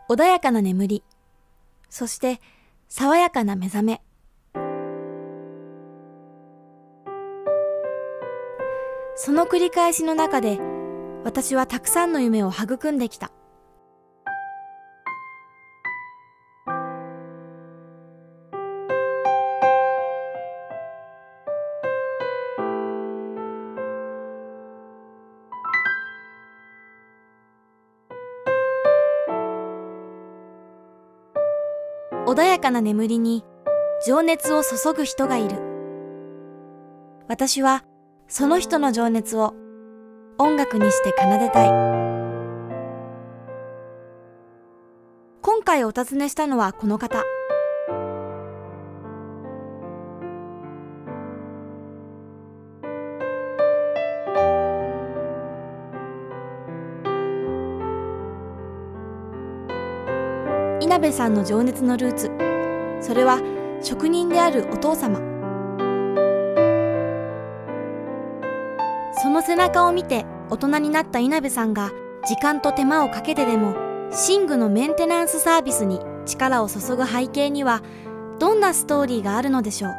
穏やかな眠り、そして爽やかな目覚め。その繰り返しの中で、私はたくさんの夢を育んできた。穏やかな眠りに情熱を注ぐ人がいる。私はその人の情熱を音楽にして奏でたい。今回お尋ねしたのはこの方。稲部さんの情熱のルーツ、それは職人であるお父様。その背中を見て大人になった稲部さんが時間と手間をかけてでも寝具のメンテナンスサービスに力を注ぐ背景にはどんなストーリーがあるのでしょう。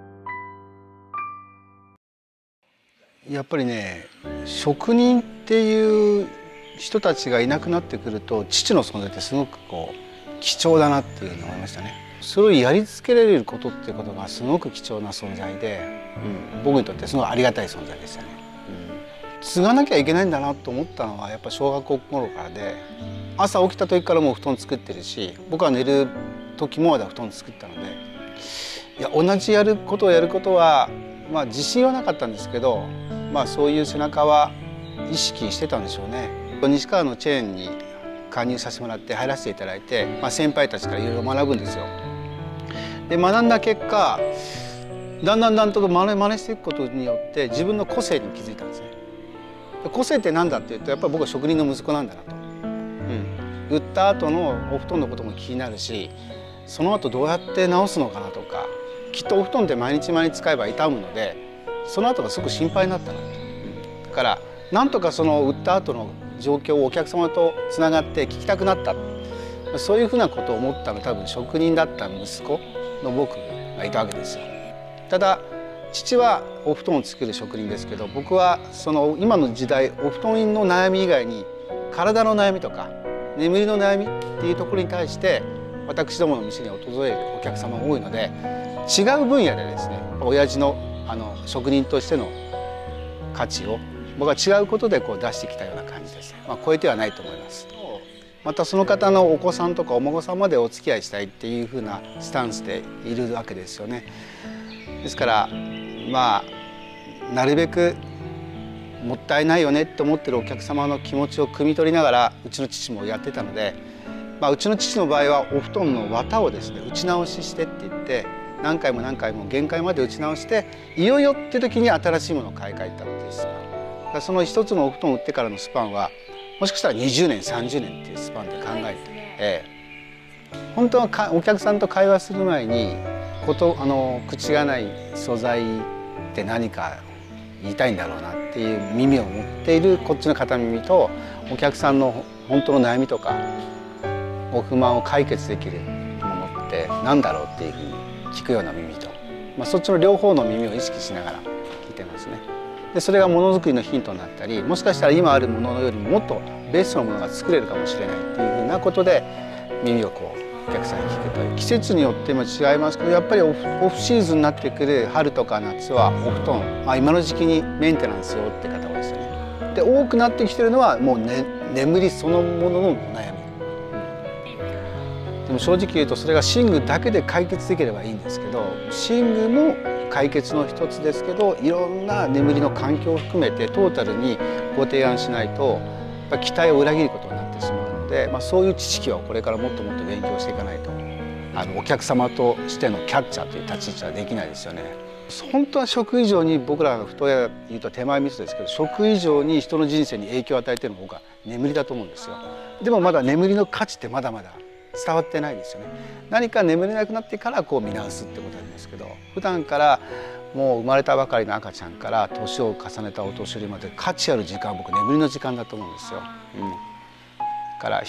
やっぱりね、職人っていう人たちがいなくなってくると父の存在ってすごく貴重だなっていうのを思いましたね。それをやり続けられることっていうことがすごく貴重な存在で、僕にとってすごいありがたい存在でしたね。継がなきゃいけないんだなと思ったのはやっぱ小学校頃からで、朝起きた時からもう布団作ってるし、僕は寝る時もまだ布団作ったので、いや同じことをやることは自信はなかったんですけど、そういう背中は意識してたんでしょうね。西川のチェーンに加入させてもらって入らせていただいて、先輩たちからいろいろ学ぶんですよ。で学んだ結果、だんだんと真似していくことによって自分の個性に気づいたんですね。個性って何だっていうと、やっぱり僕は職人の息子なんだなと。売った後のお布団のことも気になるし、その後どうやって直すのかなとか、きっとお布団って毎日使えば傷むので、その後がすごく心配になったなと。だからなんとかその売った後の状況をお客様とつながって聞きたくなった、そういうふうなことを思ったのは多分職人だった息子の僕がいたわけですよ。ただ父はお布団を作る職人ですけど、僕はその今の時代お布団の悩み以外に体の悩みとか眠りの悩みっていうところに対して私どもの店に訪れるお客様が多いので、違う分野でですね、親父の職人としての価値を僕は違うことで出してきたような感じですね。超えてはないと思います。またその方のお子さんとかお孫さんまでお付き合いしたいっていうふうなスタンスでいるわけですよね。ですからなるべくもったいないよねって思ってるお客様の気持ちを汲み取りながらうちの父もやってたので、うちの父の場合はお布団の綿をですね打ち直ししてって言って、何回も限界まで打ち直して、いよいよって時に新しいものを買い替えたっていうスパン。その一つのお布団を売ってからのスパンはもしかしたら20年30年っていうスパンで考えて、本当はお客さんと会話する前に口がない素材って何か言いたいんだろうなっていう耳を持っているこっちの片耳と、お客さんの本当の悩みとかご不満を解決できるものって何だろうっていうふうに聞くような耳と、そっちの両方の耳を意識しながら聞いてますね。でそれがものづくりのヒントになったり、もしかしたら今あるものよりももっとベストなものが作れるかもしれないっていうふうなことで耳をお客さんに聞くという。季節によっても違いますけど、やっぱりオフシーズンになってくる春とか夏はお布団、今の時期にメンテナンスをって方多いですよね。で多くなってきてるのはもう、眠りそのものの悩み。でも正直言うとそれが寝具だけで解決できればいいんですけど、寝具も解決の一つですけど、いろんな眠りの環境を含めてトータルにご提案しないとやっぱ期待を裏切ることになってしまうので、そういう知識はこれからもっともっと勉強していかないとお客様としてのキャッチャーという立ち位置はできないですよね。本当は食以上に、僕らが太や言うと手前味噌ですけど、食以上に人の人生に影響を与えているのが僕は眠りだと思うんですよ。でもまだ眠りの価値ってまだまだ伝わってないですよね。何か眠れなくなってから見直すってことなんですけど、普段からもう生まれたばかりの赤ちゃんから年を重ねたお年寄りまで価値ある時間は僕眠りの時間だと思うんですよ。だから人っ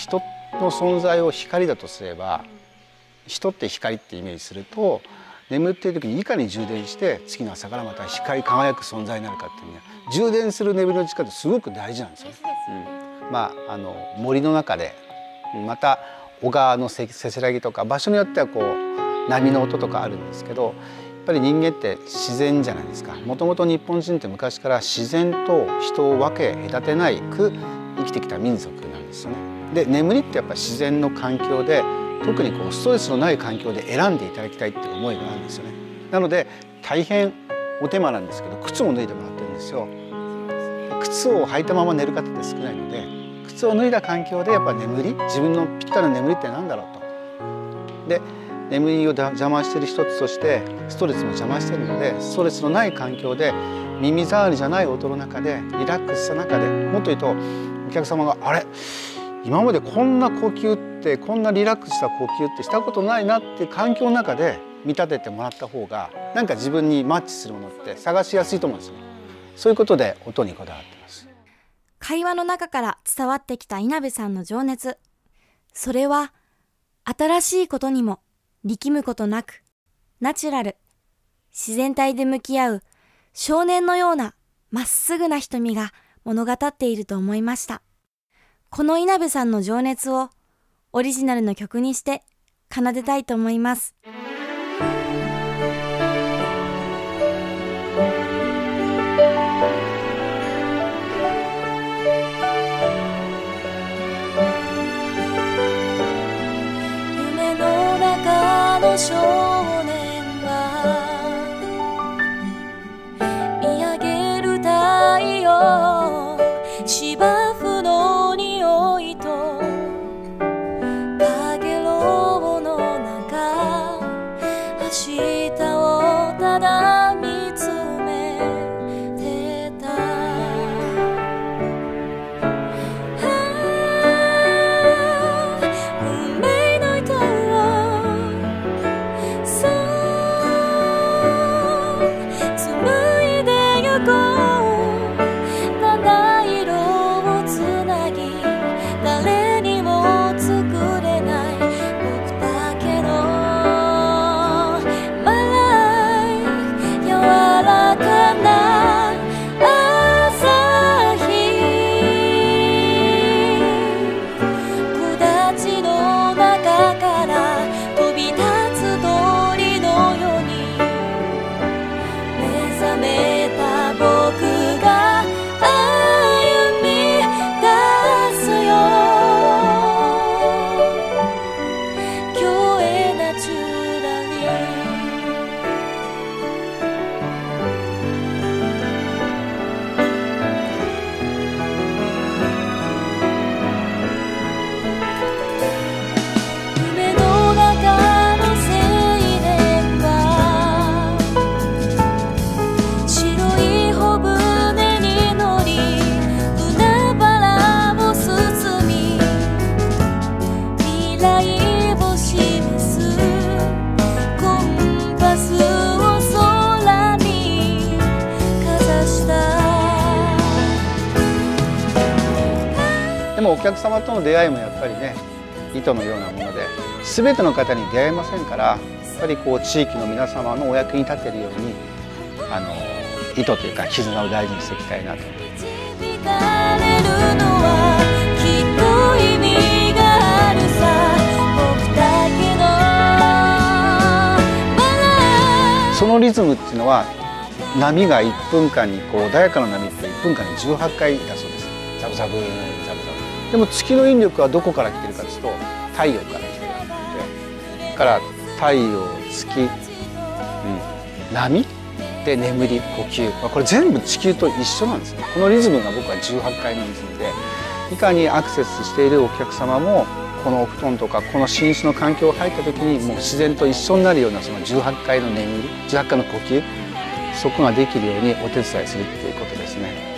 の存在を光だとすれば、人って光ってイメージすると、眠っている時にいかに充電して次の朝からまた光り輝く存在になるかっていうのは、充電する眠りの時間ってすごく大事なんですよね。森の中でまた小川のせせらぎとか、場所によってはこう波の音とかあるんですけど、やっぱり人間って自然じゃないですか。もともと日本人って昔から自然と人を分け隔てないく生きてきた民族なんですよね。で、眠りってやっぱ自然の環境で、特にこうストレスのない環境で選んでいただきたいっていう思いがあるんですよね。なので大変お手間なんですけど、靴も脱いでもらってるんですよ。靴を履いたまま寝る方って少ないので、靴を脱いだ環境でやっぱ眠り、自分のぴったりな眠りって何だろうと。で、眠りを邪魔している一つとしてストレスも邪魔しているので、ストレスのない環境で耳障りじゃない音の中でリラックスした中で、もっと言うとお客様が「あれ、今までこんな呼吸って、こんなリラックスした呼吸ってしたことないな」っていう環境の中で見立ててもらった方が、なんか自分にマッチするものって探しやすいと思うんですよね。そういうことで音にこだわってます。 会話の中から伝わってきた稲部さんの情熱。それは新しいことにも力むことなく、ナチュラル、自然体で向き合う少年のようなまっすぐな瞳が物語っていると思いました。この稲部さんの情熱をオリジナルの曲にして奏でたいと思います。夢の中の少年が見上げる太陽、芝生の匂いとかげろうの中、明日をただ見つめてた。運命の糸をそう紡いでゆこう。七色をつなぎ、誰にも作れない僕だけのマライ、柔らかな朝日、木立の中から飛び立つ鳥のように、目覚めた僕が歩み出すよ。今日へナチュラリー。夢の中の青年は白い帆船に乗り、海原を進み、未来を示すコンパスを空にかざした。 でもお客様との出会いもやっぱりね、糸のようなもので、全ての方に出会えませんから、やっぱりこう地域の皆様のお役に立てるように、糸というか絆を大事にしていきたいなと。 導かれるのはきっと意味があるさ、僕だけのマライ。 そのリズムっていうのは、波が1分間にこう穏やかな波って1分間に18回だそうです。ザブザブザブザブ。でも月の引力はどこから来てるかというと、太陽から来てるわけで、だから太陽、月、波で眠り、呼吸、これ全部地球と一緒なんですね。このリズムが僕は18回のリズムで、いかにアクセスしているお客様もこのお布団とかこの寝室の環境を入った時にもう自然と一緒になるような、その18回の眠り、18回の呼吸、そこができるようにお手伝いするっていうことですね。